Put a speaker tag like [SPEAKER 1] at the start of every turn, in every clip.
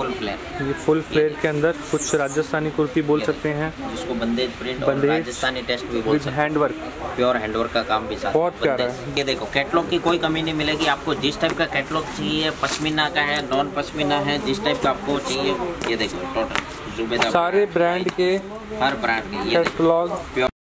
[SPEAKER 1] Full flare.
[SPEAKER 2] ये full flare के अंदर कुछ राजस्थानी कुर्ती बोल सकते हैं,
[SPEAKER 1] जिसको बंदेज प्रिंट और राजस्थानी टेस्ट भी बोल सकते हैं।
[SPEAKER 2] हैंडवर्क,
[SPEAKER 1] प्योर हैंडवर्क का काम भी साथ।
[SPEAKER 2] बहुत प्यारा है।
[SPEAKER 1] ये देखो कैटलॉग की कोई कमी नहीं मिलेगी आपको। जिस टाइप का कैटलॉग चाहिए, पश्मीना का है, नॉन पश्मीना है, जिस टाइप का आपको चाहिए, ये देखो टोटल जुबेदा
[SPEAKER 2] सारे ब्रांड के,
[SPEAKER 1] हर ब्रांड के ये
[SPEAKER 2] कैटलॉग।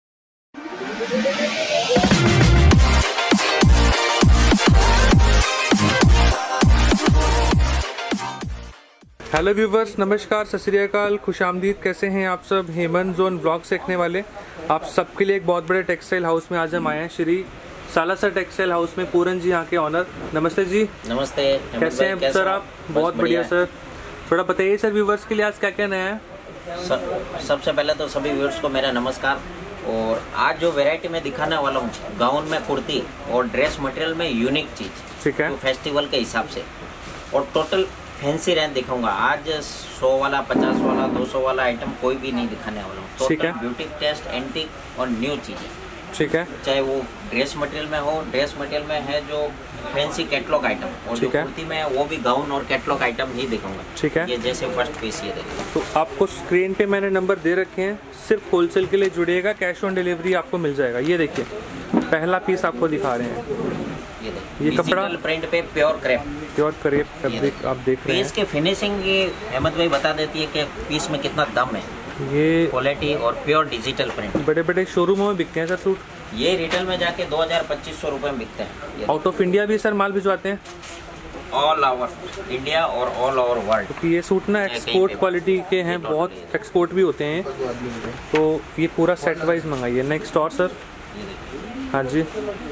[SPEAKER 2] हेलो व्यूवर्स, नमस्कार, सत श्री अकाल, खुशामदीद। कैसे हैं आप सब? हेमंत जोन ब्लॉग सीखने वाले आप सबके लिए एक बहुत बड़े टेक्सटाइल हाउस में आज हम आए हैं, श्री सालासर टेक्सटाइल हाउस में। पूरन जी यहाँ के ऑनर। नमस्ते जी।
[SPEAKER 1] नमस्ते।
[SPEAKER 2] कैसे हैं सर आप? बहुत बढ़िया सर। थोड़ा बताइए सर व्यूवर्स के लिए आज क्या क्या नया है?
[SPEAKER 1] सबसे पहले तो सभी व्यूअर्स को मेरा नमस्कार। और आज जो वैरायटी में दिखाने वाला हूँ, गाउन में कुर्ती और ड्रेस मटेरियल में यूनिक चीज, ठीक है, तो फेस्टिवल के हिसाब से और टोटल फैंसी रेंज दिखाऊंगा। आज 100 वाला, 50 वाला, 200 वाला आइटम कोई भी नहीं दिखाने वाला हूँ। टोटल ब्यूटी टेस्ट, एंटीक और न्यू चीजें, ठीक है। चाहे वो ड्रेस मटेरियल में हो, ड्रेस मटेरियल में है जो फैंसी कैटलॉग आइटम, और जो कुर्ती में है वो भी गाउन और कैटलॉग आइटम ही दिखाऊंगा, ठीक है। ये जैसे फर्स्ट पीस ये देखिए,
[SPEAKER 2] तो आपको स्क्रीन पे मैंने नंबर दे रखे हैं, सिर्फ होलसेल के लिए जुड़िएगा, कैश ऑन डिलीवरी आपको मिल जाएगा। ये देखिए पहला पीस आपको दिखा रहे हैं। ये कपड़ा
[SPEAKER 1] प्रिंट पे प्योर क्रेप
[SPEAKER 2] फैब्रिक आप देख रहे हैं।
[SPEAKER 1] पीस की फिनिशिंग ये अहमद भाई बता देती है कि पीस में कितना दम है।
[SPEAKER 2] ये
[SPEAKER 1] क्वालिटी और प्योर डिजिटल प्रिंट
[SPEAKER 2] बड़े बड़े शोरूमों में बिकते हैं सर सूट।
[SPEAKER 1] ये रिटेल में जाके 2000-2500 रुपए में बिकते हैं।
[SPEAKER 2] आउट ऑफ इंडिया भी सर माल भिजवाते हैं?
[SPEAKER 1] ऑल ओवर इंडिया और ऑल ओवर वर्ल्ड।
[SPEAKER 2] तो ये सूट ना एक्सपोर्ट क्वालिटी के हैं, बहुत एक्सपोर्ट भी होते हैं। तो ये पूरा सेट वाइज मंगाइए। नेक्स्ट और सर? हाँ जी,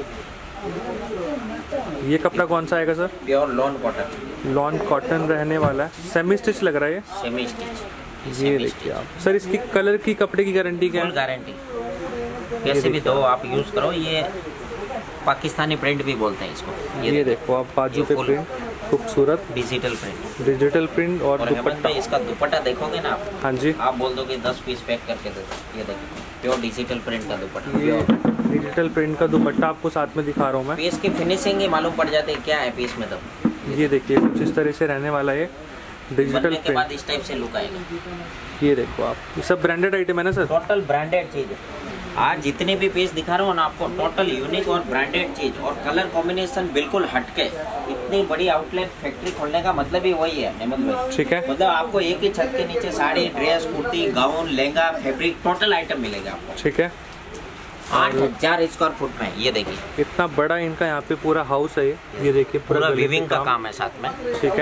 [SPEAKER 2] ये कपड़ा कौन सा आएगा sir?
[SPEAKER 1] Pure lawn cotton.
[SPEAKER 2] Lawn cotton रहने वाला है, सेमी स्टिच लग रहा है।
[SPEAKER 1] Semi stitch.
[SPEAKER 2] ये देखिए आप सर, इसकी कलर की, कपड़े की गारंटी क्या है?
[SPEAKER 1] गारंटी, कैसे भी दो आप यूज करो। ये पाकिस्तानी प्रिंट भी बोलते हैं इसको।
[SPEAKER 2] ये देखो आप बाजू पे प्रिंट, खूबसूरत
[SPEAKER 1] डिजिटल प्रिंट
[SPEAKER 2] और दुपट्टा।
[SPEAKER 1] इसका दुपट्टा देखोगे ना आप,
[SPEAKER 2] हाँ जी,
[SPEAKER 1] आप बोल दोगे 10 पीस पैक करके दे दो। ये देखिए प्योर डिजिटल प्रिंट का दुपट्टा।
[SPEAKER 2] ये डिजिटल प्रिंट का दुपट्टा आपको साथ में दिखा रहा हूँ मैं।
[SPEAKER 1] पीस की फिनिशिंग ही मालूम पड़ जाती है क्या है पीस में। तो
[SPEAKER 2] ये देखिए कुछ इस तरह से रहने वाला है डिजिटल प्रिंट
[SPEAKER 1] के बाद इस टाइप से लुक आएगा।
[SPEAKER 2] ये देखो आप, ये सब ब्रांडेड आइटम है ना सर?
[SPEAKER 1] टोटल ब्रांडेड चीज है। आज जितने भी पीस दिखा रहा हूँ ना आपको, टोटल यूनिक और ब्रांडेड चीज, और कलर कॉम्बिनेशन बिल्कुल हटके। इतनी बड़ी आउटलेट फैक्ट्री खोलने का मतलब ही वही है अहमद भाई, ठीक है। मतलब आपको एक ही छत के नीचे sari, dress, kurti, gown, lehenga, fabric, total item मिलेगा आपको, ठीक है। 8000 स्क्वायर फुट में। ये देखिए
[SPEAKER 2] इतना बड़ा इनका यहाँ पे पूरा हाउस है। ये देखिए पूरा
[SPEAKER 1] वीविंग का काम है साथ में,
[SPEAKER 2] ठीक है।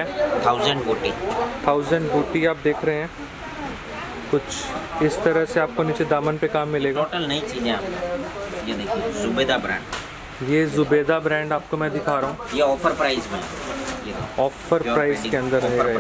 [SPEAKER 1] 1000
[SPEAKER 2] बूटी आप देख रहे हैं। कुछ इस तरह से आपको नीचे दामन पे काम मिलेगा।
[SPEAKER 1] टोटल नई चीजें आपको। ये देखिए जुबेदा ब्रांड।
[SPEAKER 2] ये जुबेदा ब्रांड आपको मैं दिखा रहा हूँ।
[SPEAKER 1] ये ऑफर प्राइस में,
[SPEAKER 2] ऑफर प्राइस के अंदर रहेगा।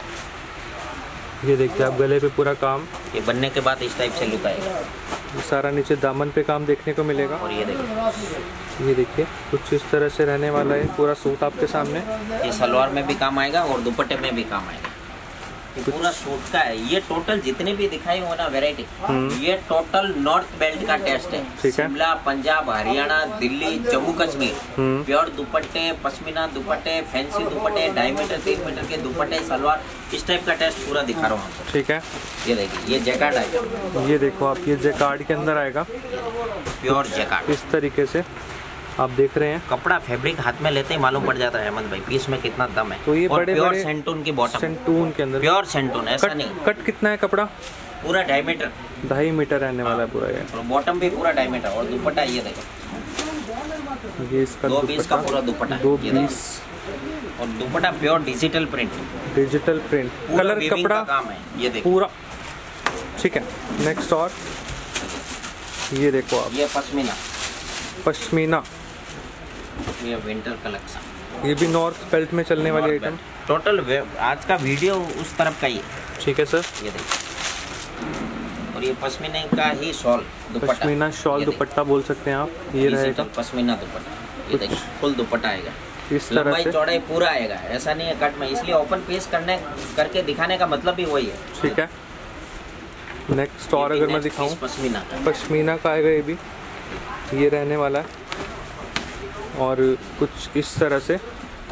[SPEAKER 2] ये देखिए आप गले पे पूरा काम।
[SPEAKER 1] ये बनने के बाद इस टाइप से लुक आएगा।
[SPEAKER 2] ये सारा नीचे दामन पे काम देखने को मिलेगा।
[SPEAKER 1] और ये देखिए
[SPEAKER 2] कुछ इस तरह से रहने वाला है पूरा सूट आपके सामने।
[SPEAKER 1] ये सलवार में भी काम आएगा और दुपट्टे में भी काम आएगा। ये पूरा सूट का है। ये टोटल जितने भी दिखाई हो ना वैरायटी, ये टोटल नॉर्थ बेल्ट का टेस्ट है। शिमला, पंजाब, हरियाणा, दिल्ली, जम्मू कश्मीर, प्योर दुपट्टे, पश्मीना दुपट्टे, फैंसी दुपट्टे, 2.5 मीटर 3 मीटर के दुपट्टे, सलवार, इस टाइप का टेस्ट पूरा दिखा रहा हूँ आपको, ठीक है। ये देखिए ये जैकार्ड आएगा। ये देखो आप, ये जैकार्ड के अंदर आएगा, प्योर जैकार्ड। इस तरीके से आप देख रहे हैं। कपड़ा फैब्रिक हाथ में लेते ही मालूम पड़ जाता है अहमद भाई पीस में कितना दम है। तो ये बड़े प्योर सेंटून की बॉटम, सेंटून के अंदर प्योर सेंटून, ऐसा नहीं। कट कितना है कपड़ा? पूरा 2.5 मीटर। 2.5 मीटर रहने वाला है पूरा ये। और बॉटम भी पूरा 2.5 मीटर। और दुपट्टा ये देखो, ये इसका 2 पीस का पूरा दुपट्टा, 2 पीस। और dupatta pure digital print. Colour कपड़ा काम है। ये देखो पूरा, ठीक है। नेक्स्ट और ये देखो आप, ये पश्मीना, ये विंटर कलेक्शन। ये भी नॉर्थ बेल्ट में चलने वाली आइटम। टोटल आज का वीडियो उस तरफ का ही है, ठीक है सर। ये देखिए, और ये पश्मीना का ही शॉल दुपट्टा, पश्मीना शॉल दुपट्टा बोल सकते हैं आप। ये रहेगा पश्मीना दुपट्टा। ये देखिए फुल दुपट्टा आएगा इस तरह से, चौड़ाई पूरा आएगा, ऐसा नहीं है कट में। इसलिए ओपन पीस करके दिखाने का मतलब भी वही है, ठीक है। नेक्स्ट और अगर मैं दिखाऊं, पश्मीना का आएगा। ये भी ये रहने वाला है। और कुछ इस तरह से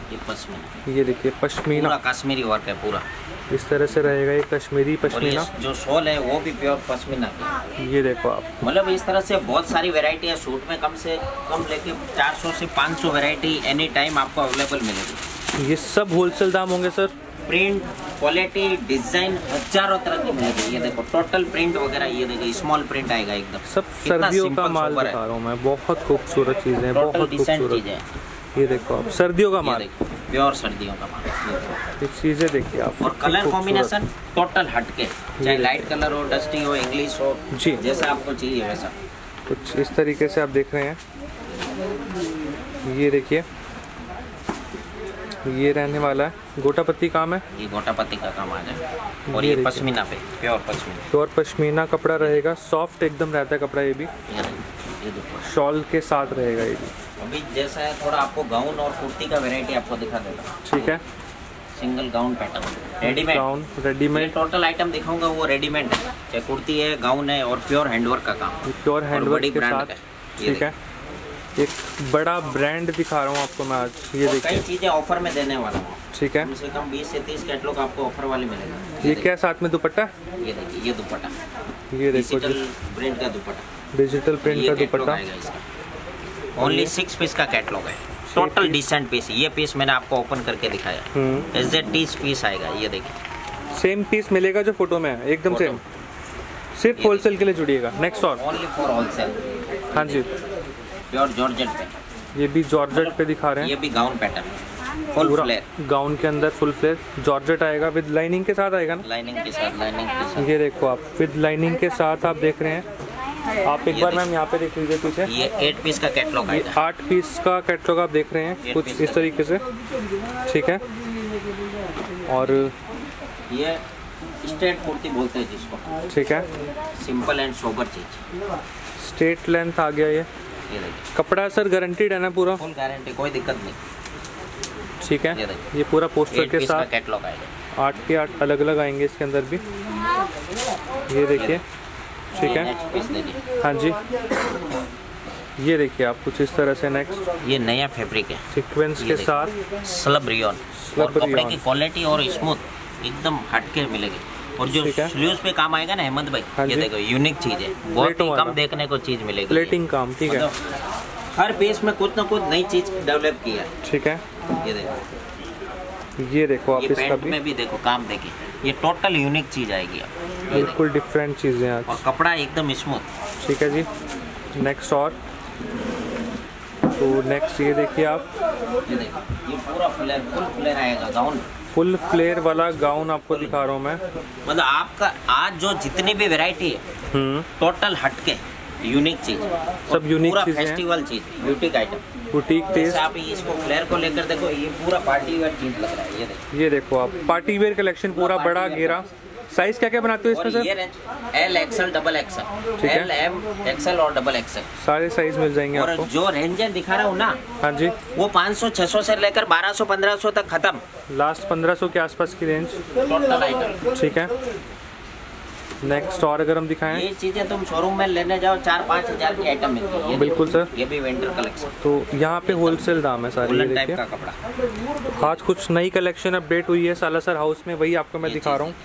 [SPEAKER 1] ये पश्मीना,
[SPEAKER 2] ये देखिए पश्मीना,
[SPEAKER 1] पूरा कश्मीरी वर्क है पूरा।
[SPEAKER 2] इस तरह से रहेगा ये कश्मीरी पश्मीना।
[SPEAKER 1] और जो शॉल है वो भी प्योर पश्मीना की।
[SPEAKER 2] ये देखो आप,
[SPEAKER 1] मतलब इस तरह से बहुत सारी वैरायटी है। सूट में कम से कम लेके 400 से 500 वैरायटी एनी टाइम आपको अवेलेबल मिलेगी।
[SPEAKER 2] ये सब होलसेल दाम होंगे सर?
[SPEAKER 1] प्रिंट, क्वालिटी, डिजाइन हजारों तरह की मिलेगी। ये देखो टोटल प्रिंट वगैरह, ये देखो स्मॉल प्रिंट आएगा एकदम।
[SPEAKER 2] सब सर्दियों का माल दिखा रहा हूँ मैं, बहुत खूबसूरत चीजें, बहुत खूबसूरत। ये देखो आप, सर्दियों का माल,
[SPEAKER 1] प्योर सर्दियों का माल।
[SPEAKER 2] ये चीजें देखिए आप।
[SPEAKER 1] और कलर कॉम्बिनेशन टोटल हटके, चाहे लाइट कलर हो, डस्टी हो, इंग्लिश हो,
[SPEAKER 2] जी
[SPEAKER 1] जैसा आपको चाहिए वैसा।
[SPEAKER 2] कुछ इस तरीके से आप देख रहे हैं। ये देखिए, ये रहने वाला है गोटापत्ती काम है,
[SPEAKER 1] ये गोटापत्ती का काम आ जाए। और ये पश्मीना पे, प्योर पश्मीना,
[SPEAKER 2] प्योर पश्मीना कपड़ा रहेगा, सॉफ्ट एकदम रहता है कपड़ा। ये भी
[SPEAKER 1] ये
[SPEAKER 2] शॉल के साथ रहेगा ये भी।
[SPEAKER 1] अभी जैसा है थोड़ा आपको गाउन और कुर्ती का वैरायटी आपको दिखा देगा।
[SPEAKER 2] ठीक है,
[SPEAKER 1] single gown pattern, readymade
[SPEAKER 2] gown readymade.
[SPEAKER 1] Total item दिखाऊंगा वो रेडीमेड है, चाहे कुर्ती है, गाउन है, और प्योर हैंडवर्क का काम,
[SPEAKER 2] प्योर हैंडवर्क के साथ।
[SPEAKER 1] है।
[SPEAKER 2] ठीक है, एक बड़ा ब्रांड दिखा रहा हूँ आपको मैं आज। ये देखिए,
[SPEAKER 1] कई चीजें ऑफर में देने वाला हूँ।
[SPEAKER 2] ठीक है,
[SPEAKER 1] कम से कम 20 से 30 कैटलॉग आपको ऑफर वाले मिलेगा।
[SPEAKER 2] ये क्या साथ में दुपट्टा?
[SPEAKER 1] ये देखिए, ये दुपट्टा,
[SPEAKER 2] ये देखो
[SPEAKER 1] डिजिटल प्रिंट का दुपट्टा,
[SPEAKER 2] डिजिटल प्रिंट का दुपट्टा।
[SPEAKER 1] ओनली 6 पीस का कैटलॉग है, टोटल डिसेंट पीस। ये पीस मैंने आपको ओपन करके दिखाया, SZ30 पीस आएगा। ये देखिए,
[SPEAKER 2] सेम पीस मिलेगा जो फोटो में है, एकदम सेम। सिर्फ होलसेल के लिए जुड़िएगा। नेक्स्ट और
[SPEAKER 1] ओनली फॉर होलसेल।
[SPEAKER 2] हाँ जी,
[SPEAKER 1] प्योर जॉर्जेट पे,
[SPEAKER 2] ये भी जॉर्जेट पे दिखा रहे हैं।
[SPEAKER 1] ये भी gown pattern, full flare
[SPEAKER 2] gown के अंदर फुल फ्लेयर जॉर्जेट आएगा, विद लाइनिंग के साथ आएगा ना?
[SPEAKER 1] लाइनिंग के साथ, लाइनिंग के साथ।
[SPEAKER 2] ये देखो आप, विद लाइनिंग के साथ आप देख रहे हैं। आप एक बार मैम यहाँ पे देख लीजिए पीछे,
[SPEAKER 1] ये 8 पीस का कैटलॉग
[SPEAKER 2] ये
[SPEAKER 1] आएगा।
[SPEAKER 2] 8 पीस का कैटलॉग आप देख रहे हैं, कुछ इस तरीके से। ठीक है, और
[SPEAKER 1] ये स्ट्रेट कुर्ती बोलते हैं जिसको।
[SPEAKER 2] ठीक है,
[SPEAKER 1] सिंपल एंड सोबर चीज,
[SPEAKER 2] स्ट्रेट लेंथ आ गया। ये
[SPEAKER 1] देखिए,
[SPEAKER 2] कपड़ा सर गारंटीड है ना पूरा?
[SPEAKER 1] फुल गारंटी, कोई दिक्कत नहीं।
[SPEAKER 2] ठीक है,
[SPEAKER 1] ये देखिए,
[SPEAKER 2] ये पूरा पोस्टर के साथ
[SPEAKER 1] कैटलॉग आएगा।
[SPEAKER 2] 8 के 8 अलग अलग आएंगे इसके अंदर भी। ये देखिए, ठीक है,
[SPEAKER 1] नेक्स्ट पीस देखिए,
[SPEAKER 2] हाँ जी, ये देखिए आप कुछ इस तरह से। नेक्स्ट,
[SPEAKER 1] ये नया फैब्रिक है,
[SPEAKER 2] सीक्वेंस के साथ,
[SPEAKER 1] स्लब रियॉन। और कपड़े की क्वालिटी और स्मूथ एकदम हटके मिलेगी। और जो स्लीव्स पे काम आएगा ना हेमंत भाई,
[SPEAKER 2] हाँ
[SPEAKER 1] ये देखो यूनिक चीज है, बहुत ही कम देखने को चीज मिलेगी।
[SPEAKER 2] प्लेटिंग काम, ठीक है,
[SPEAKER 1] हर पीस में कुछ ना कुछ नई चीज डेवलप किया है।
[SPEAKER 2] ठीक है,
[SPEAKER 1] ये देखो,
[SPEAKER 2] ये देखो आप,
[SPEAKER 1] ये
[SPEAKER 2] इसका
[SPEAKER 1] पैंट
[SPEAKER 2] भी
[SPEAKER 1] में भी देखो काम देखिए, ये टोटल यूनिक चीज आएगी आप।
[SPEAKER 2] बिल्कुल डिफरेंट चीजें आज।
[SPEAKER 1] और कपड़ा एकदम स्मूथ।
[SPEAKER 2] ठीक है जी, नेक्स्ट और तो नेक्स्ट ये देखिए आप,
[SPEAKER 1] ये देखो, ये पूरा फ्लेयर, फुल फ्लेयर आएगा गाउन,
[SPEAKER 2] फुल फ्लेयर वाला गाउन आपको दिखा रहा हूँ मैं।
[SPEAKER 1] मतलब आपका आज जो जितनी भी वैरायटी है टोटल हटके यूनिक चीज,
[SPEAKER 2] सब यूनिक
[SPEAKER 1] पूरा
[SPEAKER 2] चीजें हैं।
[SPEAKER 1] फेस्टिवल चीज, ब्यूटिक आइटम,
[SPEAKER 2] बुटीक
[SPEAKER 1] जैसे
[SPEAKER 2] टेस्ट।
[SPEAKER 1] आप इसको फ्लेयर को लेकर देखो, ये पूरा पार्टी वेयर चीज लग रहा है। ये देखो,
[SPEAKER 2] ये देखो आप, पार्टी वेयर कलेक्शन पूरा बड़ा घेरा। साइज क्या क्या बनाते हो इसमें
[SPEAKER 1] और
[SPEAKER 2] सर?
[SPEAKER 1] ये range L, XL, double XL,
[SPEAKER 2] ठीक है।
[SPEAKER 1] L, M, XL और डबल XL,
[SPEAKER 2] सारे साइज मिल जाएंगे
[SPEAKER 1] और
[SPEAKER 2] आपको।
[SPEAKER 1] जो रेंज दिखा रहा हूँ ना,
[SPEAKER 2] हाँ जी,
[SPEAKER 1] वो 500-600 से लेकर 1200-1500 तक खत्म,
[SPEAKER 2] लास्ट 1500 के आसपास की रेंज।
[SPEAKER 1] Total item.
[SPEAKER 2] ठीक है, नेक्स्ट और अगर हम दिखाएं,
[SPEAKER 1] ये चीजें तुम शोरूम में लेने जाओ 4-5 हजार की आइटम मिलती है। ये
[SPEAKER 2] बिल्कुल सर,
[SPEAKER 1] ये भी विंटर कलेक्शन,
[SPEAKER 2] तो यहाँ पे होलसेल दाम है सारी। ये
[SPEAKER 1] वुलन टाइप
[SPEAKER 2] देखिए,
[SPEAKER 1] का कपड़ा।
[SPEAKER 2] आज कुछ नई कलेक्शन अपडेट हुई है सालासर हाउस में, वही आपको मैं दिखा रहा हूँ।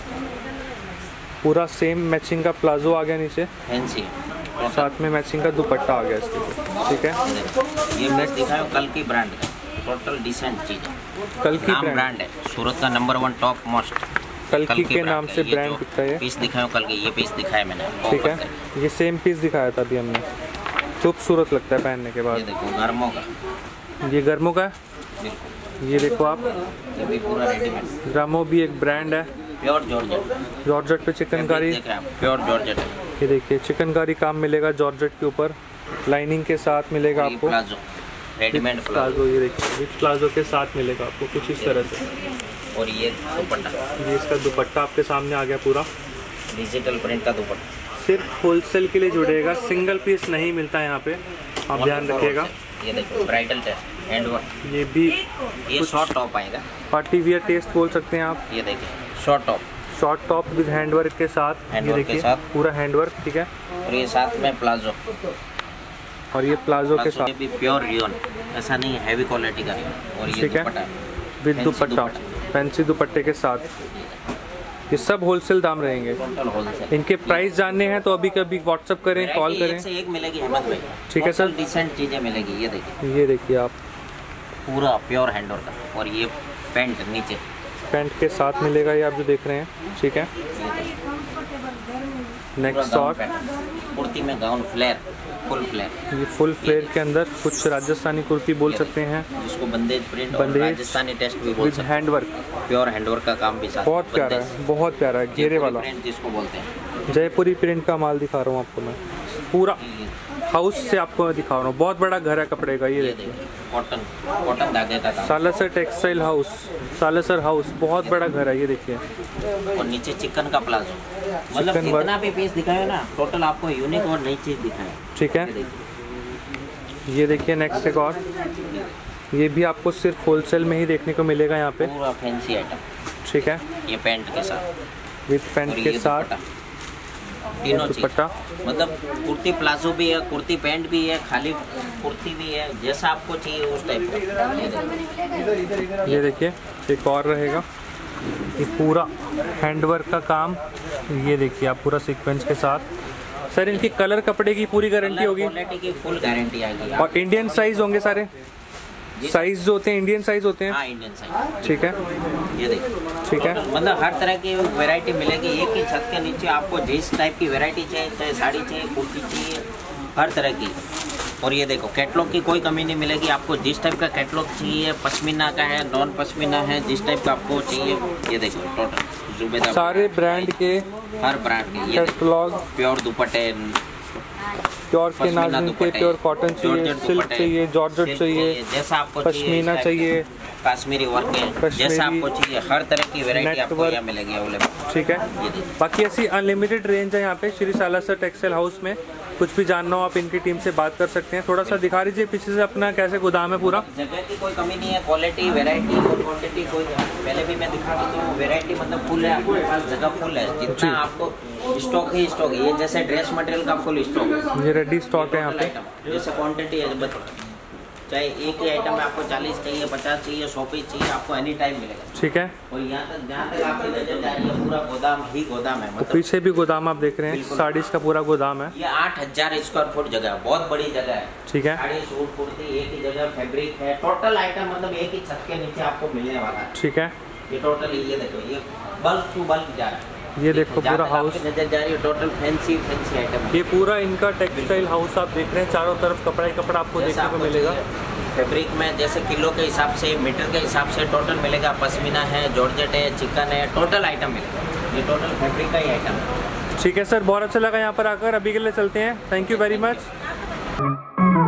[SPEAKER 2] पूरा सेम मैचिंग का प्लाजो आ गया नीचे,
[SPEAKER 1] फैंसी,
[SPEAKER 2] साथ में मैचिंग का दुपट्टा आ गया इसके। ठीक है,
[SPEAKER 1] ये नेक्स्ट दिखाओ कल की ब्रांड का, टोटल डिसेंट चीज है।
[SPEAKER 2] कल की
[SPEAKER 1] ब्रांड है, सूरत का नंबर 1 टॉप मोस्ट
[SPEAKER 2] कल की के नाम से ब्रांड दिखता है।
[SPEAKER 1] पीस दिखाओ कल की, ये पीस दिखाया मैंने।
[SPEAKER 2] ठीक है, ये सेम पीस दिखाया था अभी हमने, खूबसूरत लगता है पहनने के
[SPEAKER 1] ये
[SPEAKER 2] बाद।
[SPEAKER 1] देखो गर्मों का,
[SPEAKER 2] ये गर्मों का है,
[SPEAKER 1] बिल्कुल,
[SPEAKER 2] ये देखो आप,
[SPEAKER 1] ये भी पूरा रेडीमेड,
[SPEAKER 2] ग्रामो भी एक ब्रांड है।
[SPEAKER 1] प्योर जॉर्जेट,
[SPEAKER 2] जॉर्जेट पे चिकनकारी,
[SPEAKER 1] प्योर जॉर्जेट है।
[SPEAKER 2] ये देखिए चिकनकारी काम मिलेगा जॉर्जेट के ऊपर, लाइनिंग के साथ मिलेगा आपको।
[SPEAKER 1] प्लाजो, रेडीमेड
[SPEAKER 2] प्लाजो, ये देखिए विद प्लाजो के साथ मिलेगा आपको कुछ इस तरह से।
[SPEAKER 1] और ये दुपट्टा,
[SPEAKER 2] ये इसका दुपट्टा आपके सामने आ गया पूरा,
[SPEAKER 1] डिजिटल प्रिंट का दुपट्टा।
[SPEAKER 2] सिर्फ होलसेल के लिए जुड़ेगा, सिंगल पीस नहीं मिलता यहाँ पे, आप ध्यान रखिएगा।
[SPEAKER 1] ये देखो ब्राइडल टेस्ट हैंडवर्क,
[SPEAKER 2] ये भी
[SPEAKER 1] ये शॉर्ट टॉप आएगा,
[SPEAKER 2] पार्टी वियर टेस्ट बोल सकते हैं आप।
[SPEAKER 1] ये देखिए short top,
[SPEAKER 2] short top with handwork के साथ, ये
[SPEAKER 1] हैंडवर्क के
[SPEAKER 2] देखिए
[SPEAKER 1] साथ।
[SPEAKER 2] पूरा हैंडवर्क। ठीक है,
[SPEAKER 1] और ये साथ में प्लाजो,
[SPEAKER 2] और ये प्लाजो के साथ
[SPEAKER 1] भी प्योर रियोन, ऐसा नहीं है हैवी क्वालिटी का रियोन। और ये
[SPEAKER 2] ठीक है,
[SPEAKER 1] दुपट्टा
[SPEAKER 2] विद दुपट्टा, फैंसी दुपट्टे के साथ। ये सब होलसेल दाम रहेंगे।
[SPEAKER 1] Total wholesale.
[SPEAKER 2] इनके प्राइस जानने हैं तो अभी कभी व्हाट्सअप करें, कॉल करें।
[SPEAKER 1] एक से एक मिलेगी हेमंत भाई।
[SPEAKER 2] ठीक है सर,
[SPEAKER 1] डिसेंट चीजें मिलेगी।
[SPEAKER 2] ये देखिए आप,
[SPEAKER 1] पूरा प्योर हैंडवर्क का। और ये पैंट नीचे
[SPEAKER 2] पैंट के साथ मिलेगा ये आप जो देख रहे हैं। ठीक है, नेक्स्ट शॉट,
[SPEAKER 1] कुर्ती में गाउन फ्लेयर, फुल फ्लेयर।
[SPEAKER 2] ये फुल फ्लेयर के अंदर कुछ राजस्थानी कुर्ती बोल सकते हैं,
[SPEAKER 1] जिसको बंदेज प्रिंट और राजस्थानी टेस्ट भी बोल सकते हैं।
[SPEAKER 2] हैंडवर्क,
[SPEAKER 1] प्योर हैंडवर्क का काम भी साथ।
[SPEAKER 2] बहुत प्यारा है, बहुत प्यारा है, घेरे वाला
[SPEAKER 1] प्रिंट जिसको बोलते हैं।
[SPEAKER 2] जयपुरी प्रिंट का माल दिखा रहा हूँ आपको मैं, पूरा हाउस से आपको दिखा रहा हूँ। बहुत बड़ा घर है कपड़े का। ये देखिए,
[SPEAKER 1] कॉटन धागे का काम।
[SPEAKER 2] Salasar textile house, Salasar house, बहुत बड़ा घर है। ये देखिए,
[SPEAKER 1] और नीचे चिकन का प्लाजो। मतलब जितना भी पीस दिखाया ना, टोटल आपको यूनिक और नई चीज दिखाया।
[SPEAKER 2] ठीक है, ये देखिए नेक्स्ट एक और, ये भी आपको सिर्फ होलसेल में ही देखने को मिलेगा यहाँ पे।
[SPEAKER 1] पूरा फैंसी आइटम।
[SPEAKER 2] ठीक है,
[SPEAKER 1] ये पैंट के साथ,
[SPEAKER 2] विद पैंट के साथ
[SPEAKER 1] तीनों
[SPEAKER 2] दुपट्टा।
[SPEAKER 1] मतलब कुर्ती प्लाजो भी है, कुर्ती पैंट भी है, खाली कुर्ती भी है, जैसा आपको चाहिए उस टाइप का।
[SPEAKER 2] ये देखिए एक और रहेगा, ये पूरा हैंडवर्क का काम। ये देखिए आप, पूरा सीक्वेंस के साथ। सर इनकी कलर कपड़े की पूरी गारंटी होगी?
[SPEAKER 1] क्वालिटी की फुल गारंटी आएगी।
[SPEAKER 2] और इंडियन साइज होंगे सारे? साइज जो होते हैं इंडियन साइज होते हैं?
[SPEAKER 1] हाँ, इंडियन साइज।
[SPEAKER 2] ठीक है,
[SPEAKER 1] ये देखिए,
[SPEAKER 2] ठीक है,
[SPEAKER 1] मतलब हर तरह की वैरायटी मिलेगी एक ही छत के नीचे। आपको जिस टाइप की वैरायटी चाहिए, चाहे साड़ी चाहिए, कुर्ती चाहिए, हर तरह की। और ये देखो, कैटलॉग की कोई कमी नहीं मिलेगी आपको। जिस टाइप का कैटलॉग चाहिए, पश्मीना का है, नॉन पश्मीना है, जिस टाइप का आपको चाहिए। ये देखो टोटल जुबेदार
[SPEAKER 2] सारे ब्रांड के,
[SPEAKER 1] हर ब्रांड के
[SPEAKER 2] कैटलॉग,
[SPEAKER 1] प्योर दुपट्टे,
[SPEAKER 2] प्योर के नाज़िम के, प्योर कॉटन चाहिए, सिल्क चाहिए, जॉर्जेट चाहिए,
[SPEAKER 1] जैसा आपको
[SPEAKER 2] पश्मीना चाहिए,
[SPEAKER 1] कश्मीरी वर्क है, जैसा आपको चाहिए हर तरह की वैरायटी आपको यहाँ मिलेगी अवेलेबल।
[SPEAKER 2] ठीक है, बाकी ऐसी अनलिमिटेड रेंज है यहाँ पे श्री सालासर टेक्सटाइल हाउस में। कुछ भी जानना हो आप इनकी टीम से बात कर सकते हैं। थोड़ा सा दिखा दीजिए पीछे से अपना कैसे गोदाम है पूरा।
[SPEAKER 1] जगह की कोई कमी नहीं है, क्वालिटी, वैरायटी और क्वांटिटी कोई, पहले भी मैं दिखा देता हूँ। वैरायटी मतलब फुल है, आपके पास जगह फुल है, जितना आपको स्टॉक ही स्टॉक है। ये जैसे ड्रेस मटेरियल का फुल स्टॉक है,
[SPEAKER 2] ये रेडी स्टॉक है यहाँ पे।
[SPEAKER 1] जैसे क्वांटिटी है, चाहे एक ही आइटम में आपको 40 चाहिए, 50 चाहिए, 100 पीस चाहिए, आपको एनी टाइम मिलेगा।
[SPEAKER 2] ठीक है,
[SPEAKER 1] और यहाँ तक जहाँ तक आपकी नजर जा रही है पूरा गोदाम ही गोदाम है। मतलब
[SPEAKER 2] पीछे भी गोदाम आप देख रहे हैं, साड़ीज का पूरा गोदाम है।
[SPEAKER 1] ये 8000 स्क्वायर फुट जगह है, बहुत बड़ी जगह है।
[SPEAKER 2] ठीक है,
[SPEAKER 1] साड़ी, सूट, कुर्ती एक ही जगह, फैब्रिक है, टोटल आइटम मतलब एक ही छत के नीचे आपको मिलने वाला है।
[SPEAKER 2] ठीक है,
[SPEAKER 1] ये टोटल, ये देखो, ये बल्क टू बल्क जा रहा है।
[SPEAKER 2] ये देखो पूरा हाउस
[SPEAKER 1] नजर जा रही है, टोटल फैंसी आइटम।
[SPEAKER 2] ये पूरा इनका टेक्सटाइल हाउस आप देख रहे हैं, चारों तरफ कपड़ा ही कपड़ा आपको देखने को मिलेगा।
[SPEAKER 1] फैब्रिक में जैसे किलो के हिसाब से, मीटर के हिसाब से टोटल मिलेगा। पश्मीना है, जॉर्जेट है, चिकन है, टोटल आइटम मिलेगा। ये टोटल फैब्रिक का ही आइटम है।
[SPEAKER 2] ठीक है सर, बहुत अच्छा लगा यहाँ पर आकर। अभी के लिए चलते हैं, थैंक यू वेरी मच।